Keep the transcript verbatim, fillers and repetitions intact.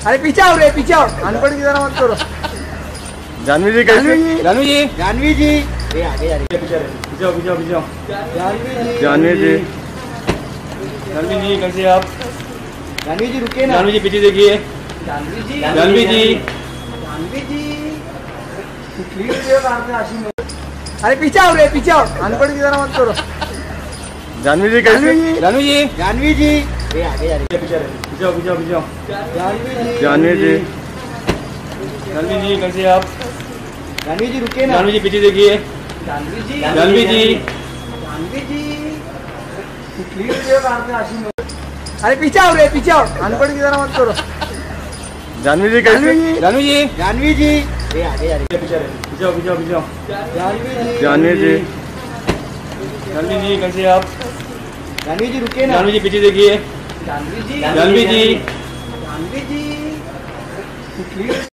अरे पीछे आओ रे, पीछे आओ, अनपढ़ की तरह मत करो। जानवी जी कैसे? जानवी जी, जानवी जी, पीछे पीछे पीछे पीछे जानवी जी, जानवी जी कैसे आप? जानवी जी रुकिए ना। जानवी जी पीछे देखिए। जानवी जी, जानवी जी, जानवी जी, अरे पीछे आओ रे, पीछे आओ, अनपढ़ की तरह मत करो। जानवी जी कैसे? जानवी जी, जानवी जी, पीछे पीछे पीछे पीछे जानवी जी, जानवी जी कैसे आप? जानवी जी रुकिए ना। जानवी जी पीछे देखिए। जानवी जी, जानवी जी, जानवी जी, अरे पीछे आओ रे, पीछे आओ, अनपढ़ की तरह मत करो। जानवी जी कैसे? जानवी जी, जानवी जी, पीछे पीछे पीछे जानवी जी, जानवी जी कैसे आप? जानवी जी रुकिए ना। जानवी जी पीछे देखिए। जानवी जी, जानवी जी, जानवी जी,